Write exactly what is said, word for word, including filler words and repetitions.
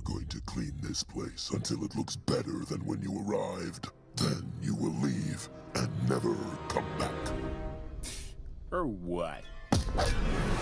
going to clean this place until it looks better than when you arrived. Then you will leave and never come back. Or what?